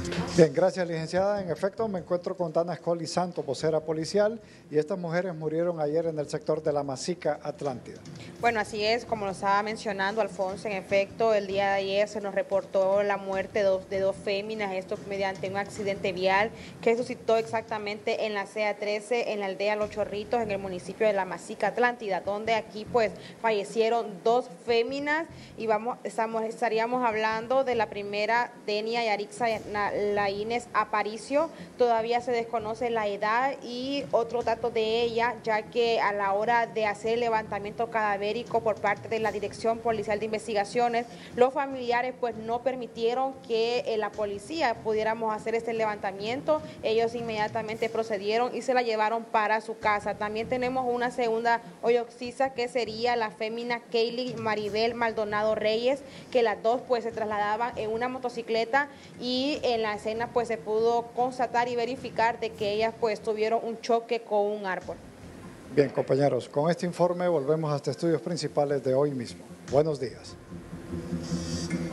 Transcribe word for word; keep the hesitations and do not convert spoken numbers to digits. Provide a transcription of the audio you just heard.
Bien, gracias, licenciada. En efecto, me encuentro con Dana Escoli Santos, vocera policial, y estas mujeres murieron ayer en el sector de La Masica, Atlántida. Bueno, así es, como lo estaba mencionando Alfonso, en efecto, el día de ayer se nos reportó la muerte de dos, de dos féminas, esto mediante un accidente vial que suscitó exactamente en la C A trece, en la aldea Los Chorritos, en el municipio de La Masica, Atlántida, donde aquí pues fallecieron dos féminas y vamos, estamos, estaríamos hablando de la primera, Denia Yarixa Laínez Aparicio. Todavía se desconoce la edad y otro dato de ella, ya que a la hora de hacer el levantamiento cadavérico por parte de la Dirección Policial de Investigaciones, los familiares pues no permitieron que eh, la policía pudiéramos hacer este levantamiento. Ellos inmediatamente procedieron y se la llevaron para su casa. También tenemos una segunda hoyoxisa que sería la fémina Kaylee Maribel Maldonado Reyes, que las dos pues se trasladaban en una motocicleta y en la escena pues se pudo constatar y verificar de que ellas pues tuvieron un choque con un árbol. Bien, compañeros, con este informe volvemos hasta estudios principales de hoy mismo. Buenos días.